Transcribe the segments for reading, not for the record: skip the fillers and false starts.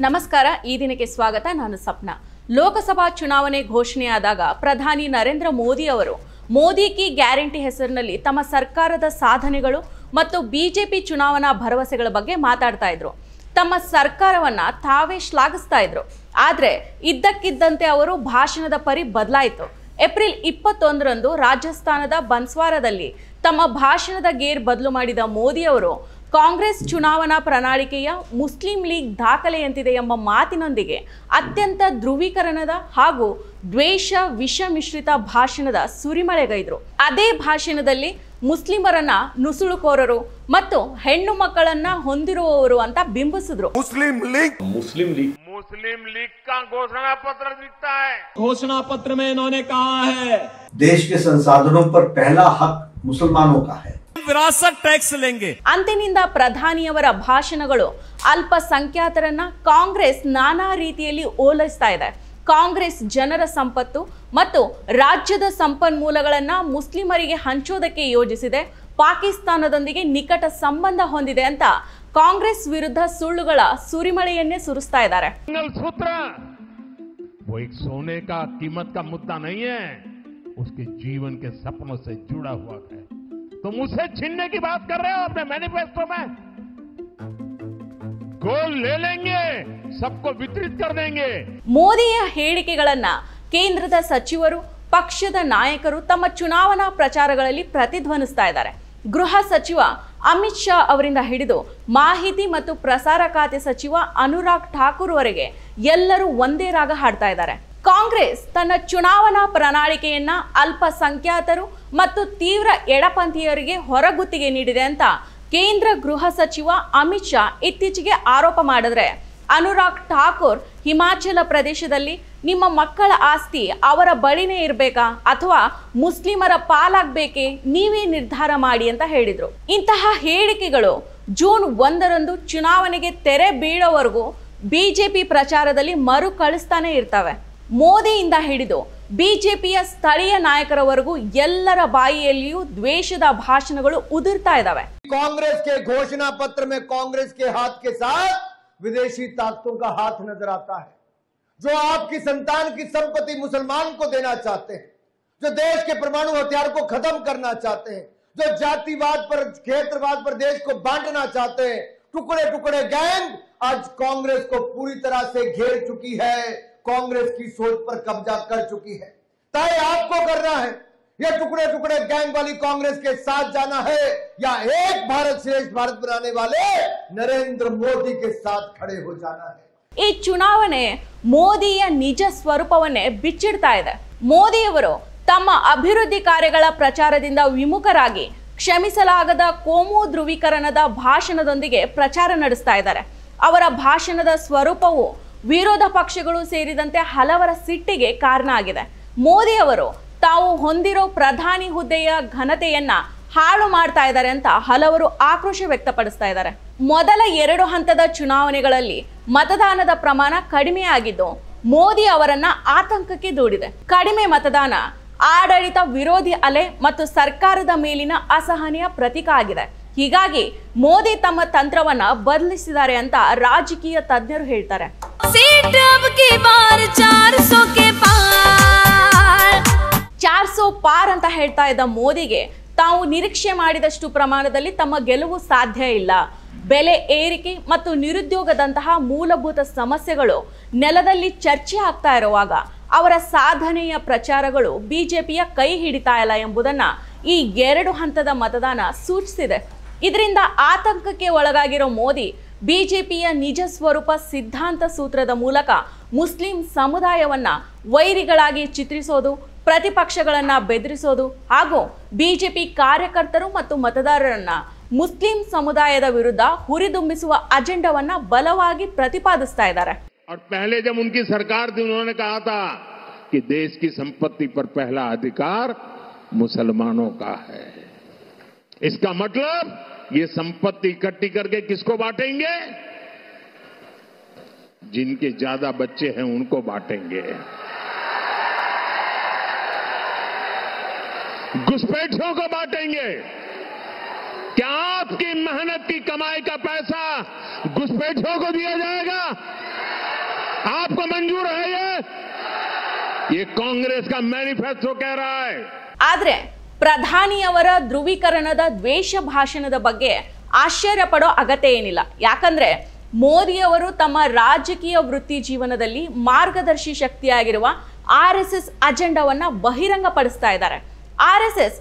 ನಮಸ್ಕಾರ ಈ ದಿನಕ್ಕೆ ಸ್ವಾಗತ ನಾನು ಸಪ್ನಾ ಲೋಕಸಭಾ ಚುನಾವಣೆ ಘೋಷಣೆಯಾದಾಗ ಪ್ರಧಾನಿ ನರೇಂದ್ರ ಮೋದಿ ಅವರು ಮೋದಿ ಕಿ ಗ್ಯಾರಂಟಿ ಹೆಸರಿನಲ್ಲಿ ತಮ್ಮ ಸರ್ಕಾರದ ಸಾಧನೆಗಳು ಮತ್ತು ಬಿಜೆಪಿ ಚುನಾವಣಾ ಭರವಸೆಗಳ ಬಗ್ಗೆ ಮಾತಾಡ್ತಾ ಇದ್ರು ತಮ್ಮ ಸರ್ಕಾರವನ್ನ ತಾವೇ ಶ್ಲಾಘಿಸ್ತಾ ಇದ್ರು ಆದರೆ ಇದ್ದಕ್ಕಿದ್ದಂತೆ ಅವರು ಭಾಷಣದ ಪರಿ ಬದಲಾಯಿತು ಏಪ್ರಿಲ್ 21ರಂದು ರಾಜಸ್ಥಾನದ ಬನ್ಸ್ವಾರದಲ್ಲಿ ತಮ್ಮ ಭಾಷಣದ ಗೇರ್ ಬದಲು ಮಾಡಿದ ಮೋದಿ ಅವರು ಕಾಂಗ್ರೆಸ್ ಚುನಾವಣಾ ಪ್ರಣಾಳಿಕೆಯ ಮುಸ್ಲಿಂ ಲೀಗ್ ದಾಖಲೆಯಂತಿದೆ ಎಂಬ ಮಾತಿನೊಂದಿಗೆ ಅತ್ಯಂತ ಧ್ರುವೀಕರಣದ ಹಾಗೂ ದ್ವೇಷ ವಿಷ ಮಿಶ್ರಿತ ಭಾಷಣದ ಸುರಿಮಳೆಗೈದರು ಅದೇ ಭಾಷಣದಲ್ಲಿ ಮುಸ್ಲಿಮರನ್ನ ನುಸುಳುಕೋರರು ಮತ್ತು ಹೆಣ್ಣು ಮಕ್ಕಳನ್ನ ಹೊಂದಿರುವವರು ಅಂತ ಬಿಂಬಿಸಿದ್ರು मुस्लिम लीग का घोषणा पत्र दिखता है। घोषणा पत्र में इन्होंने कहा है देश के संसाधनों पर पहला हक मुसलमानों का है। विरासत टैक्स लेंगे। ಅಂದಿನಿಂದ ಪ್ರಧಾನಿಯವರ ಭಾಷಣಗಳು ಅಲ್ಪಸಂಖ್ಯಾತರನ್ನ ಕಾಂಗ್ರೆಸ್ ನಾನಾ ರೀತಿಯಲ್ಲಿ ಓಲೈಸ್ತಾ ಇದೆ ಕಾಂಗ್ರೆಸ್ ಜನರ ಸಂಪತ್ತು ಮತ್ತು ರಾಜ್ಯದ ಸಂಪನ್ಮೂಲಗಳನ್ನ ಮುಸ್ಲಿಮರಿಗೆ ಹಂಚೋದಕ್ಕೆ ಯೋಜಿಸಿದೆ ಪಾಕಿಸ್ತಾನದೊಂದಿಗೆ ನಿಕಟ ಸಂಬಂಧ ಹೊಂದಿದೆ ಅಂತ ಕಾಂಗ್ರೆಸ್ ವಿರುದ್ಧ ಸುಳ್ಳುಗಳ ಸುರಿಮಳೆಯನ್ನೇ ಸುರಿಸ್ತಾ ಇದ್ದಾರೆ सूत्र वो एक सोने का कीमत का मुद्दा नहीं है, उसके जीवन के सपनों से जुड़ा हुआ है। तुम उसे छीनने की बात कर रहे हो अपने मैनिफेस्टो में। गोल ले लेंगे, सबको वितरित कर देंगे। ಮೋದಿಯ ಹೇಳಿಕೆಗಳನ್ನ ಕೇಂದ್ರದ ಸಚಿವರು ಪಕ್ಷದ ನಾಯಕರು ತಮ್ಮ ಚುನಾವಣಾ ಪ್ರಚಾರಗಳಲ್ಲಿ ಪ್ರತಿಧ್ವನಿಸ್ತಾ ಇದ್ದಾರೆ ಗೃಹ ಸಚಿವ ಅಮಿತ್ ಶಾ ಅವರಿಂದ ಹಿಡಿದು ಮಾಹಿತಿ ಮತ್ತು ಪ್ರಸಾರ ಖಾತೆ ಸಚಿವ ಅನುರಾಗ್ ಠಾಕೂರ್ ವರೆಗೆ ಎಲ್ಲರೂ ಒಂದೇ ರಾಗ ಹಾಡ್ತಾ ಇದ್ದಾರೆ ಕಾಂಗ್ರೆಸ್ ತನ್ನ ಚುನಾವಣಾ ಪ್ರಣಾಳಿಕೆಯನ್ನ ಅಲ್ಪಸಂಖ್ಯಾತರು ಮತ್ತು ತೀವ್ರ ಎಡಪಂಥೀಯರಿಗೆ ಹೊರಗುತ್ತಿಗೆ ನೀಡಿದೆ ಅಂತ ಕೇಂದ್ರ ಗೃಹ ಸಚಿವ ಅಮಿತ್ ಶಾ ಇತ್ತೀಚೆಗೆ ಆರೋಪ ಮಾಡಿದ್ರೆ ಅನುರಾಗ್ ಠಾಕೂರ್ ಹಿಮಾಚಲ ಪ್ರದೇಶದಲ್ಲಿ ನಿಮ್ಮ ಮಕ್ಕಳ ಆಸ್ತಿ ಅವರ ಬಳಿನೇ ಇರಬೇಕಾ ಅಥವಾ ಮುಸ್ಲಿಮರ ಪಾಲಾಗಬೇಕೇ ನೀವೇ ನಿರ್ಧಾರ ಮಾಡಿ ಅಂತ ಹೇಳಿದ್ರು ಇಂತಹ ಹೇಳಿಕೆಗಳು ಜೂನ್ 1ರಂದು ಚುನಾವಣೆಗೆ ತೆರೆ ಬೀಳೋವರೆಗೂ ಬಿಜೆಪಿ ಪ್ರಚಾರದಲ್ಲಿ ಮರು ಕಳಿಸ್ತಾನೆ ಇರ್ತವೆ ಮೋದಿಯಿಂದ ಹಿಡಿದು ಬಿಜೆಪಿಯ ಸ್ಥಳೀಯ ನಾಯಕರವರೆಗೂ ಎಲ್ಲರ ಬಾಯಿಯಲ್ಲಿಯೂ ದ್ವೇಷದ ಭಾಷಣಗಳು ಉದುರ್ತಾ ಇದ್ದಾವೆ कांग्रेस के घोषणा पत्र में कांग्रेस के हाथ के साथ विदेशी ताकतों का हाथ नजर आता है जो आपकी संतान की संपत्ति मुसलमान को देना चाहते हैं जो देश के परमाणु हथियार को खत्म करना चाहते हैं जो जातिवाद पर क्षेत्रवाद पर देश को बांटना चाहते हैं टुकड़े टुकड़े गैंग आज कांग्रेस को पूरी तरह से घेर चुकी है कांग्रेस की सोच पर कब्जा कर चुकी है तय आपको करना है यह टुकड़े टुकड़े गैंग वाली कांग्रेस के साथ जाना है या एक भारत श्रेष्ठ भारत बनाने वाले नरेंद्र मोदी के साथ खड़े हो जाना है ಈ ಚುನಾವಣೆ ಮೋದಿಯ ನಿಜ ಸ್ವರೂಪವನ್ನೇ ಬಿಚ್ಚಿಡ್ತಾ ಇದೆ ಮೋದಿಯವರು ತಮ್ಮ ಅಭಿವೃದ್ಧಿ ಕಾರ್ಯಗಳ ಪ್ರಚಾರದಿಂದ ವಿಮುಖರಾಗಿ ಕ್ಷಮಿಸಲಾಗದ ಕೋಮು ಧ್ರುವೀಕರಣದ ಭಾಷಣದೊಂದಿಗೆ ಪ್ರಚಾರ ನಡೆಸ್ತಾ ಇದ್ದಾರೆ ಅವರ ಭಾಷಣದ ಸ್ವರೂಪವು ವಿರೋಧ ಪಕ್ಷಗಳು ಸೇರಿದಂತೆ ಹಲವರ ಸಿಟ್ಟಿಗೆ ಕಾರಣ ಆಗಿದೆ ಮೋದಿ ಅವರು ತಾವು ಹೊಂದಿರೋ ಪ್ರಧಾನಿ ಹುದ್ದೆಯ ಘನತೆಯನ್ನ ಹಾಳು ಮಾಡ್ತಾ ಇದ್ದಾರೆ ಅಂತ ಹಲವರು ಆಕ್ರೋಶ ವ್ಯಕ್ತಪಡಿಸ್ತಾ ಇದ್ದಾರೆ ಮೊದಲ 2 ಹಂತದ ಚುನಾವಣೆಗಳಲ್ಲಿ ಮತದಾನದ ಪ್ರಮಾಣ ಕಡಿಮೆಯಾಗಿದ್ದು ಮೋದಿ ಅವರನ್ನ ಆತಂಕಕ್ಕೆ ದೂಡಿದೆ ಕಡಿಮೆ ಮತದಾನ ಆಡಳಿತ ವಿರೋಧಿ ಅಲೆ ಮತ್ತು ಸರ್ಕಾರದ ಮೇಲಿನ ಅಸಹನೆಯ ಪ್ರತೀಕ ಆಗಿದೆ ಹೀಗಾಗಿ ಮೋದಿ ತಮ್ಮ ತಂತ್ರವನ್ನ ಬದಲಿಸಿದ್ದಾರೆ ಅಂತ ರಾಜಕೀಯ ತಜ್ಞರು ಹೇಳ್ತಾರೆ 400 ಪಾರ್ ಅಂತ ಹೇಳ್ತಾ ಇದ್ದ ಮೋದಿಗೆ ತಾವು ನಿರೀಕ್ಷೆ ಮಾಡಿದಷ್ಟು ಪ್ರಮಾಣದಲ್ಲಿ ತಮ್ಮ ಗೆಲುವು ಸಾಧ್ಯ ಇಲ್ಲ ಬೆಲೆ ಏರಿಕೆ ಮತ್ತು ನಿರುದ್ಯೋಗದಂತಹ ಮೂಲಭೂತ ಸಮಸ್ಯೆಗಳು ನೆಲದಲ್ಲಿ ಚರ್ಚೆ ಆಗ್ತಾ ಇರುವಾಗ ಅವರ ಸಾಧನೆಯ ಪ್ರಚಾರಗಳು ಬಿಜೆಪಿಯ ಕೈ ಹಿಡಿತಾ ಇಲ್ಲ ಎಂಬುದನ್ನ ಈ 2 ಹಂತದ ಮತದಾನ ಸೂಚಿಸಿದೆ ಇದರಿಂದ ಆತಂಕಕ್ಕೆ ಒಳಗಾಗಿರೋ ಮೋದಿ ಬಿಜೆಪಿಯ ನಿಜ ಸ್ವರೂಪ ಸಿದ್ಧಾಂತ ಸೂತ್ರದ ಮೂಲಕ ಮುಸ್ಲಿಂ ಸಮುದಾಯವನ್ನ ವೈರಿಗಳಾಗಿ ಚಿತ್ರಿಸೋದು ಪ್ರತಿಪಕ್ಷಗಳನ್ನ ಬೆದರಿಸೋದು ಹಾಗೂ ಬಿಜೆಪಿ ಕಾರ್ಯಕರ್ತರು ಮತ್ತು ಮತದಾರರನ್ನ ಮುಸ್ಲಿಂ ಸಮುದಾಯದ ವಿರುದ್ಧ ಹುರಿದುಂಬಿಸುವ ಅಜೆಂಡಾವನ್ನ ಬಲವಾಗಿ ಪ್ರತಿಪಾದಿಸ್ತಾ ಇದ್ದಾರೆ और पहले जब उनकी सरकार थी उन्होंने कहा था कि देश की संपत्ति पर पहला अधिकार मुसलमानों का है इसका मतलब ये संपत्ति इकट्ठी करके किसको बांटेंगे जिनके ज्यादा बच्चे हैं उनको बांटेंगे घुसपैठियों को बांटेंगे क्या आपकी मेहनत की कमाई का पैसा घुसपैठियों को दिया जाएगा आपको मंजूर है ये कांग्रेस का मैनिफेस्टो कह रहा है। ಆದ್ರೆ ಪ್ರಧಾನಿಯವರ ಧ್ರುವೀಕರಣದ ದ್ವೇಷ ಭಾಷಣದ ಬಗ್ಗೆ ಆಶ್ಚರ್ಯ ಪಡೋ ಅಗತ್ಯ ಏನಿಲ್ಲ. ಯಾಕಂದ್ರೆ ಮೋದಿಯವರು ತಮ್ಮ ರಾಜಕೀಯ ವೃತ್ತಿ ಜೀವನದಲ್ಲಿ ಮಾರ್ಗದರ್ಶಿ ಶಕ್ತಿಯಾಗಿರುವ RSS ಅಜೆಂಡಾವನ್ನ ಬಹಿರಂಗಪಡಿಸ್ತಾ ಇದ್ದಾರೆ. RSS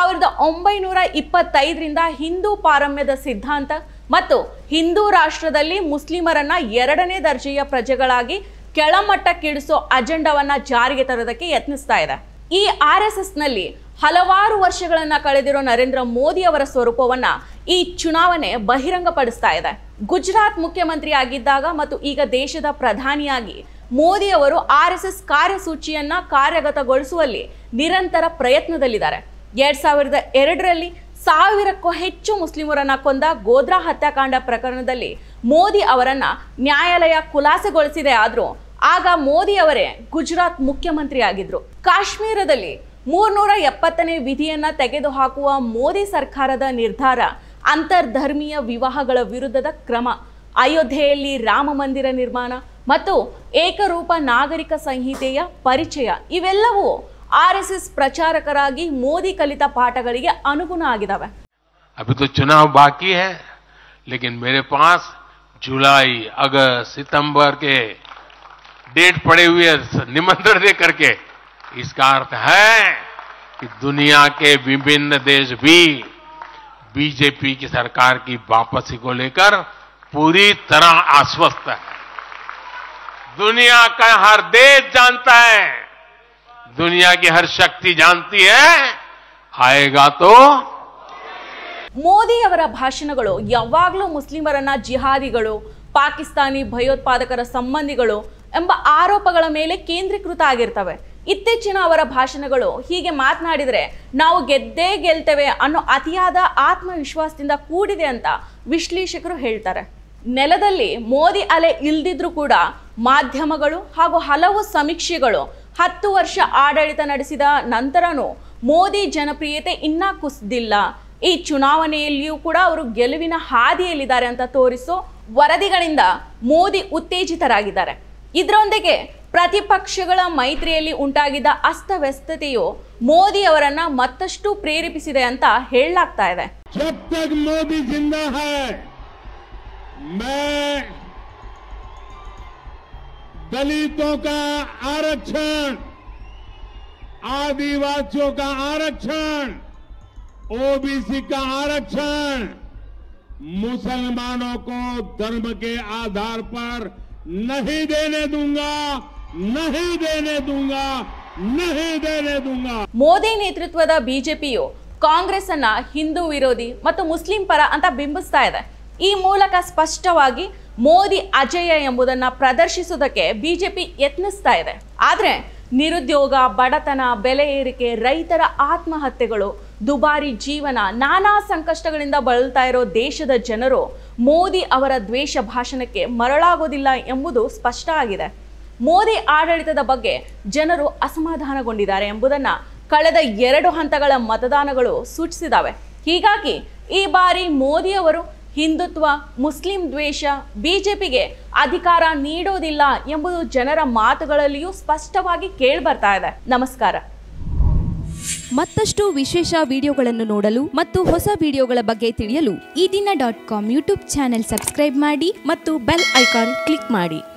1925ರಿಂದ ಹಿಂದೂ ಪಾರಮ್ಯದ ಸಿದ್ಧಾಂತ ಮತ್ತು ಹಿಂದೂ ರಾಷ್ಟ್ರದಲ್ಲಿ ಮುಸ್ಲಿಮರನ್ನ ಎರಡನೇ ದರ್ಜೆಯ ಪ್ರಜೆಗಳಾಗಿ ಕೆಳಮಟ್ಟಕ್ಕಿಳಿಸೋ ಅಜೆಂಡಾವನ್ನ ಜಾರಿಗೆ ತರೋದಕ್ಕೆ ಯತ್ನಿಸ್ತಾ ಇದೆ. ಈ RSSನಲ್ಲಿ ಹಲವಾರು ವರ್ಷಗಳನ್ನ ಕಳೆದಿರೋ ನರೇಂದ್ರ ಮೋದಿ ಅವರ ಸ್ವರೂಪವನ್ನ ಈ ಚುನಾವಣೆ ಬಹಿರಂಗಪಡಿಸ್ತಾ ಇದೆ. ಗುಜರಾತ್ ಮುಖ್ಯಮಂತ್ರಿ ಆಗಿದ್ದಾಗ ಮತ್ತು ಈಗ ದೇಶದ ಪ್ರಧಾನಿಯಾಗಿ ಮೋದಿ ಅವರು RSS ಕಾರ್ಯಸೂಚಿಯನ್ನ ಕಾರ್ಯಗತಗೊಳಿಸುವಲ್ಲಿ ನಿರಂತರ ಪ್ರಯತ್ನದಲ್ಲಿದ್ದಾರೆ. 2002ರಲ್ಲಿ 1000ಕ್ಕೂ ಹೆಚ್ಚು ಮುಸ್ಲಿಮರನ್ನ ಕೊಂದ ಗೋಧ್ರಾ ಹತ್ಯಾಕಾಂಡ ಪ್ರಕರಣದಲ್ಲಿ ಮೋದಿ ಅವರನ್ನ ನ್ಯಾಯಾಲಯ ಖುಲಾಸೆಗೊಳಿಸಿದೆ. ಆದ್ರೂ ಆಗ ಮೋದಿ ಅವರೇ ಗುಜರಾತ್ ಮುಖ್ಯಮಂತ್ರಿ ಆಗಿದ್ರು. ಕಾಶ್ಮೀರದಲ್ಲಿ 370ನೇ ವಿಧಿಯನ್ನ ತೆಗೆದುಹಾಕುವ ಮೋದಿ ಸರ್ಕಾರದ ನಿರ್ಧಾರ, ಅಂತರ್ಧರ್ಮೀಯ ವಿವಾಹಗಳ ವಿರುದ್ಧದ ಕ್ರಮ, ಅಯೋಧ್ಯೆಯಲ್ಲಿ ರಾಮ ಮಂದಿರ ನಿರ್ಮಾಣ ಮತ್ತು ಏಕರೂಪ ನಾಗರಿಕ ಸಂಹಿತೆಯ ಪರಿಚಯ ಇವೆಲ್ಲವೂ RSS ಪ್ರಚಾರಕರಾಗಿ ಮೋದಿ ಕಲಿತ ಪಾಠಗಳಿಗೆ ಅನುಗುಣ ಆಗಿದಾವೆ. अभी तो चुनाव बाकी है, लेकिन मेरे पास जुलाई, अगस्त, सितंबर के डेट पड़े हुए निमंत्रण दे करके इसका अर्थ है कि दुनिया के विभिन्न देश भी बीजेपी की सरकार की वापसी को लेकर पूरी तरह आश्वस्त है. दुनिया का हर देश जानता है, दुनिया की हर शक्ति जानती है, आएगा तो. ಮೋದಿ ಅವರ ಭಾಷಣಗಳು ಯಾವಾಗಲೂ ಮುಸ್ಲಿಮರನ್ನ ಜಿಹಾದಿಗಳು, ಪಾಕಿಸ್ತಾನಿ ಭಯೋತ್ಪಾದಕರ ಸಂಬಂಧಿಗಳು ಎಂಬ ಆರೋಪಗಳ ಮೇಲೆ ಕೇಂದ್ರೀಕೃತ ಆಗಿರ್ತವೆ. ಇತ್ತೀಚಿನ ಅವರ ಭಾಷಣಗಳು ಹೀಗೆ ಮಾತನಾಡಿದರೆ ನಾವು ಗೆದ್ದೇ ಗೆಲ್ತೇವೆ ಅನ್ನೋ ಅತಿಯಾದ ಆತ್ಮವಿಶ್ವಾಸದಿಂದ ಕೂಡಿದೆ ಅಂತ ವಿಶ್ಲೇಷಕರು ಹೇಳ್ತಾರೆ. ನೆಲದಲ್ಲಿ ಮೋದಿ ಅಲೆ ಇಲ್ದಿದ್ರೂ ಕೂಡ ಮಾಧ್ಯಮಗಳು ಹಾಗೂ ಹಲವು ಸಮೀಕ್ಷೆಗಳು 10 ವರ್ಷ ಆಡಳಿತ ನಡೆಸಿದ ನಂತರನೂ ಮೋದಿ ಜನಪ್ರಿಯತೆ ಇನ್ನೂ ಕುಸಿದಿಲ್ಲ, ಈ ಚುನಾವಣೆಯಲ್ಲಿಯೂ ಕೂಡ ಅವರು ಗೆಲುವಿನ ಹಾದಿಯಲ್ಲಿದ್ದಾರೆ ಅಂತ ತೋರಿಸೋ ವರದಿಗಳಿಂದ ಮೋದಿ ಉತ್ತೇಜಿತರಾಗಿದ್ದಾರೆ. ಇದರೊಂದಿಗೆ ಪ್ರತಿಪಕ್ಷಗಳ ಮೈತ್ರಿಯಲ್ಲಿ ಉಂಟಾಗಿದ್ದ ಅಸ್ತವ್ಯಸ್ತತೆಯು ಮೋದಿ ಅವರನ್ನ ಮತ್ತಷ್ಟು ಪ್ರೇರೇಪಿಸಿದೆ ಅಂತ ಹೇಳಲಾಗ್ತಾ ಇದೆ. जब तक मोदी जिंदा है मैं दलितों का आरक्षण, आदिवासियों का आरक्षण, OBC का आरक्षण, मुसलमानों को धर्म के आधार पर नहीं देने दूंगा, नहीं देने दूंगा, नहीं देने दूंगा. ಮೋದಿ ನೇತೃತ್ವದ ಬಿಜೆಪಿಯು ಕಾಂಗ್ರೆಸ್ ಅನ್ನ ಹಿಂದೂ ವಿರೋಧಿ ಮತ್ತು ಮುಸ್ಲಿಂ ಪರ ಅಂತ ಬಿಂಬಿಸ್ತಾ ಇದೆ. ಈ ಮೂಲಕ ಸ್ಪಷ್ಟವಾಗಿ ಮೋದಿ ಅಜೇಯ ಎಂಬುದನ್ನ ಪ್ರದರ್ಶಿಸುವುದಕ್ಕೆ ಬಿಜೆಪಿ ಯತ್ನಿಸ್ತಾ ಇದೆ. ಆದ್ರೆ ನಿರುದ್ಯೋಗ, ಬಡತನ, ಬೆಲೆ ಏರಿಕೆ, ರೈತರ ಆತ್ಮಹತ್ಯೆಗಳು, ದುಬಾರಿ ಜೀವನ, ನಾನಾ ಸಂಕಷ್ಟಗಳಿಂದ ಬಳಲ್ತಾ ಇರೋ ದೇಶದ ಜನರು ಮೋದಿ ಅವರ ದ್ವೇಷ ಭಾಷಣಕ್ಕೆ ಮರಳಾಗೋದಿಲ್ಲ ಎಂಬುದು ಸ್ಪಷ್ಟ ಆಗಿದೆ. ಮೋದಿ ಆಡಳಿತದ ಬಗ್ಗೆ ಜನರು ಅಸಮಾಧಾನಗೊಂಡಿದ್ದಾರೆ ಎಂಬುದನ್ನ ಕಳೆದ 2 ಹಂತಗಳ ಮತದಾನಗಳು ಸೂಚಿಸಿದಾವೆ. ಹೀಗಾಗಿ ಈ ಬಾರಿ ಮೋದಿ ಅವರು ಹಿಂದುತ್ವ, ಮುಸ್ಲಿಂ ದ್ವೇಷ, ಬಿಜೆಪಿಗೆ ಅಧಿಕಾರ ನೀಡೋದಿಲ್ಲ ಎಂಬುದು ಜನರ ಮಾತುಗಳಲ್ಲಿಯೂ ಸ್ಪಷ್ಟವಾಗಿ ಕೇಳಿಬರ್ತಾ ಇದೆ. ನಮಸ್ಕಾರ. ಮತ್ತಷ್ಟು ವಿಶೇಷ ವಿಡಿಯೋಗಳನ್ನು ನೋಡಲು ಮತ್ತು ಹೊಸ ವಿಡಿಯೋಗಳ ಬಗ್ಗೆ ತಿಳಿಯಲು ಈ ದಿನ .com ಯೂಟ್ಯೂಬ್ ಚಾನೆಲ್ ಸಬ್ಸ್ಕ್ರೈಬ್ ಮಾಡಿ ಮತ್ತು ಬೆಲ್ ಐಕಾನ್ ಕ್ಲಿಕ್ ಮಾಡಿ.